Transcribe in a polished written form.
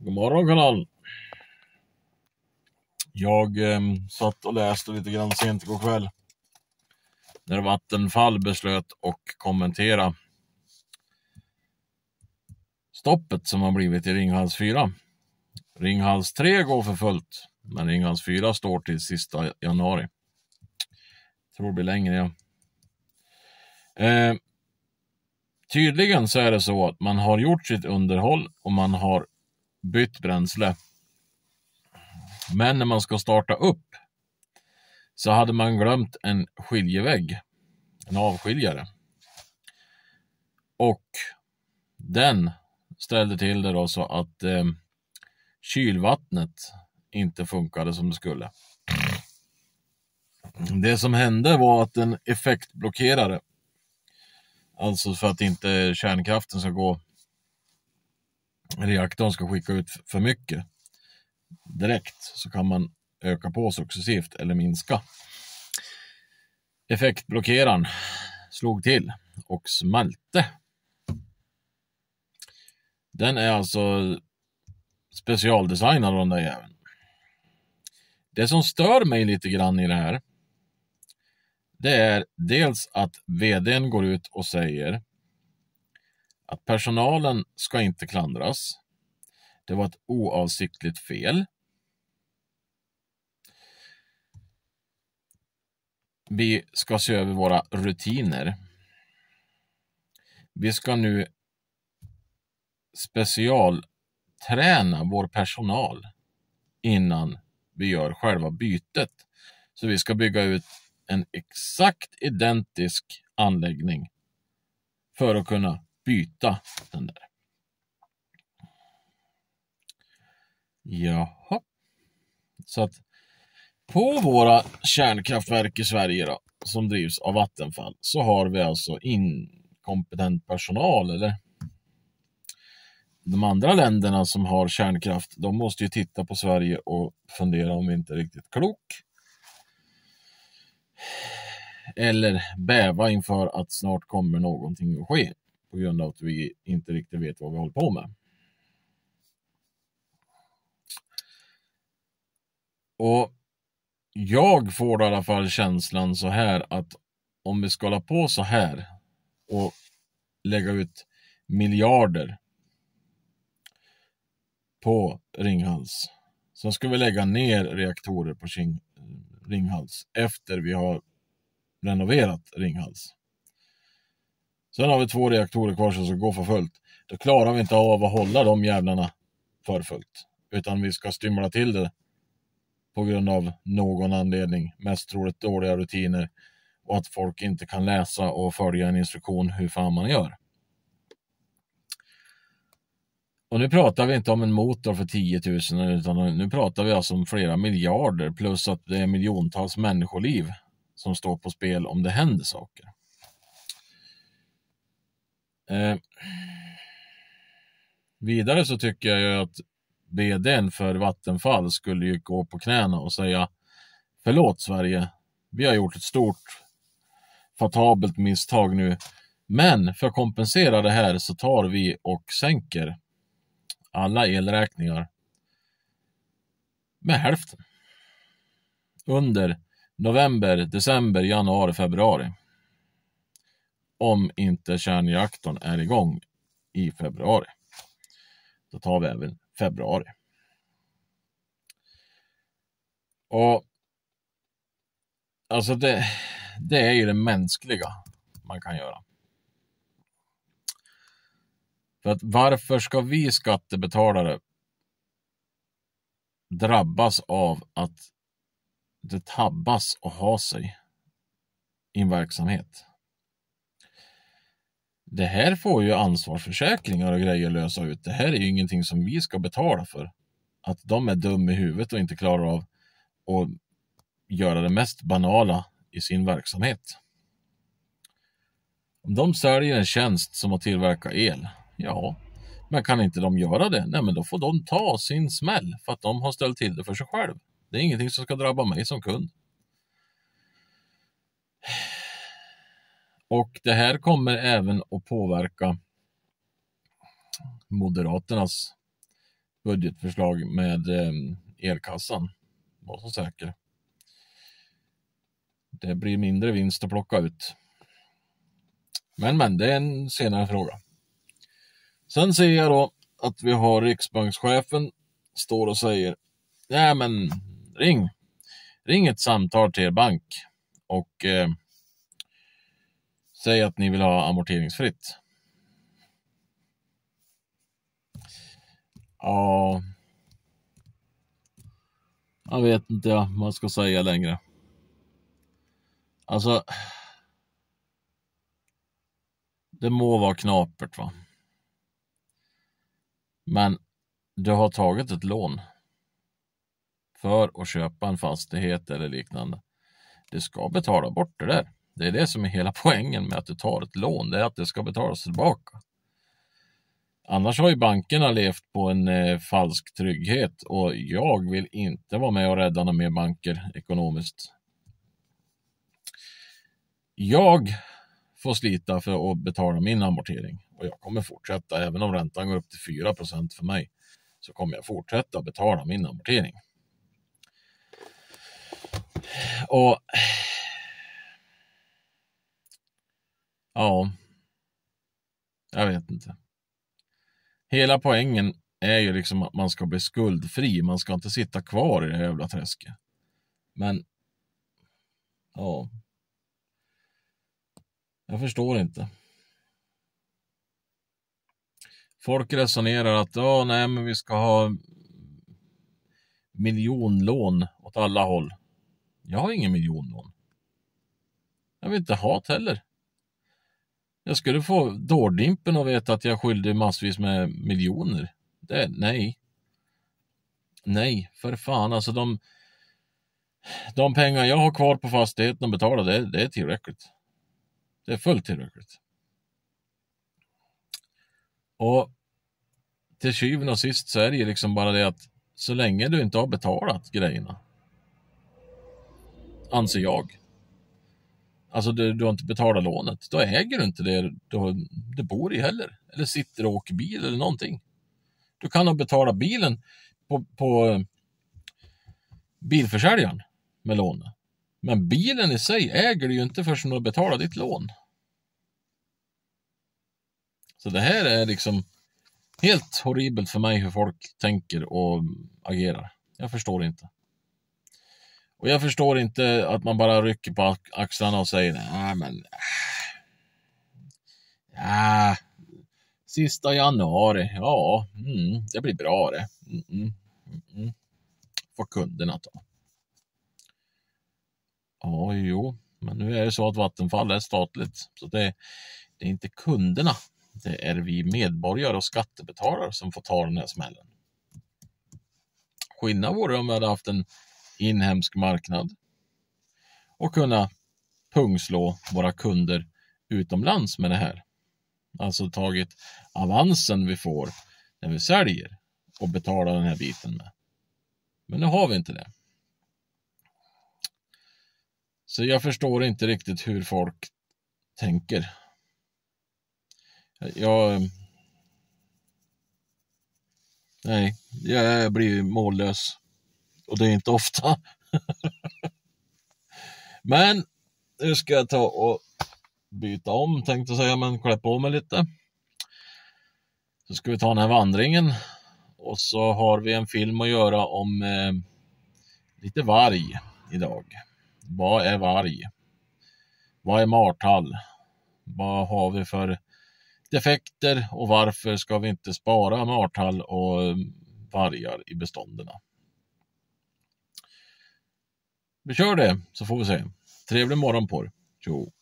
God morgon kanal. Jag satt och läste lite grann sent igår kväll när Vattenfall beslöt och kommentera stoppet som har blivit i Ringhals 4. Ringhals 3 går för fullt, men Ringhals 4 står till sista januari. Tror det blir längre, ja. Tydligen så är det så att man har gjort sitt underhåll och man har bytt bränsle. Men när man ska starta upp så hade man glömt en skiljevägg, en avskiljare. Och den ställde till det då så att kylvattnet inte funkade som det skulle. Det som hände var att den effektblockerade. Alltså för att inte kärnkraften ska gå, reaktorn ska skicka ut för mycket direkt, så kan man öka på successivt eller minska. Effektblockeraren slog till och smälte. Den är alltså specialdesignad av den där jäveln. Det som stör mig lite grann i det här, det är dels att vdn går ut och säger att personalen ska inte klandras. Det var ett oavsiktligt fel. Vi ska se över våra rutiner. Vi ska nu specialträna vår personal innan vi gör själva bytet. Så vi ska bygga ut en exakt identisk anläggning för att kunna byta den där. Jaha. Så att på våra kärnkraftverk i Sverige då, som drivs av Vattenfall, så har vi alltså inkompetent personal, eller de andra länderna som har kärnkraft, de måste ju titta på Sverige och fundera om vi inte är riktigt klok. Eller bäva inför att snart kommer någonting att ske på grund av att vi inte riktigt vet vad vi håller på med. Och jag får i alla fall känslan så här att om vi ska hålla på så här och lägga ut miljarder på Ringhals, så ska vi lägga ner reaktorer på Ringhals efter vi har renoverat Ringhals. Sen har vi 2 reaktorer kvar som ska gå för fullt. Då klarar vi inte av att hålla de jävlarna för fullt, utan vi ska stymla till det på grund av någon anledning, mest troligt dåliga rutiner och att folk inte kan läsa och följa en instruktion hur fan man gör. Och nu pratar vi inte om en motor för 10 000, utan nu pratar vi alltså om flera miljarder, plus att det är miljontals människoliv som står på spel om det händer saker. Vidare så tycker jag ju att vdn för Vattenfall skulle ju gå på knäna och säga: förlåt Sverige, vi har gjort ett stort fatabelt misstag nu, men för att kompensera det här så tar vi och sänker alla elräkningar med hälften under november, december, januari, februari, om inte kärnreaktorn är igång i februari. Då tar vi även februari. Och alltså det är ju det mänskliga man kan göra. För att varför ska vi skattebetalare drabbas av att det tabbas och ha sig i en verksamhet? Det här får ju ansvarsförsäkringar och grejer lösa ut. Det här är ju ingenting som vi ska betala för. Att de är dum i huvudet och inte klarar av att göra det mest banala i sin verksamhet. Om de säljer en tjänst som att tillverka el, ja, men kan inte de göra det? Nej, men då får de ta sin smäll för att de har ställt till det för sig själv. Det är ingenting som ska drabba mig som kund. Och det här kommer även att påverka Moderaternas budgetförslag med elkassan. Var så säker. Det blir mindre vinst att plocka ut. Men det är en senare fråga. Sen ser jag då att vi har riksbankschefen står och säger: nej men ring ett samtal till er bank och säg att ni vill ha amorteringsfritt. Ja, jag vet inte vad man ska säga längre. Alltså, det må vara knapert, va? Men du har tagit ett lån för att köpa en fastighet eller liknande. Du ska betala bort det där. Det är det som är hela poängen med att du tar ett lån. Det är att det ska betalas tillbaka. Annars har ju bankerna levt på en falsk trygghet. Och jag vill inte vara med och rädda några mer banker ekonomiskt. Jag får slita för att betala min amortering. Och jag kommer fortsätta, även om räntan går upp till 4% för mig, så kommer jag fortsätta betala min amortering. Och ja, jag vet inte. Hela poängen är ju liksom att man ska bli skuldfri. Man ska inte sitta kvar i det här jävla träsket. Men ja, jag förstår inte. Folk resonerar att nej, men vi ska ha miljonlån åt alla håll. Jag har ingen miljonlån. Jag vill inte ha det heller. Jag skulle få dårdimpen och veta att jag skyllde massvis med miljoner. Nej, för fan. Alltså de pengar jag har kvar på fastigheten att betala, det är tillräckligt. Det är fullt tillräckligt. Och till syvende och sist så är det ju liksom bara det att så länge du inte har betalat grejerna, anser jag. Alltså du har inte betalat lånet. Då äger du inte det du bor i heller. Eller sitter och åker bil eller någonting. Du kan ha betalat bilen på bilförsäljaren med lånet. Men bilen i sig äger du ju inte förrän du har betalat ditt lån. Så det här är liksom helt horribelt för mig hur folk tänker och agerar. Jag förstår inte. Och jag förstår inte att man bara rycker på axlarna och säger nej men sista januari, det blir bra det. Får kunderna ta. Ja, jo, men nu är det så att Vattenfall är statligt. Så det är inte kunderna. Det är vi medborgare och skattebetalare som får ta den här smällen. Skillnad vore om vi hade haft en inhemsk marknad och kunna pungslå våra kunder utomlands med det här. Alltså tagit avansen vi får när vi säljer och betalar den här biten med. Men nu har vi inte det. Så jag förstår inte riktigt hur folk tänker. Jag blir mållös. Och det är inte ofta. Men nu ska jag ta och byta om, tänkte jag säga, men klä på mig lite. Så ska vi ta den här vandringen. Och så har vi en film att göra om lite varg idag. Vad är varg? Vad är martall? Vad har vi för defekter och varför ska vi inte spara martall och vargar i bestånderna? Vi kör det så får vi se. Trevlig morgon på er. Tjo.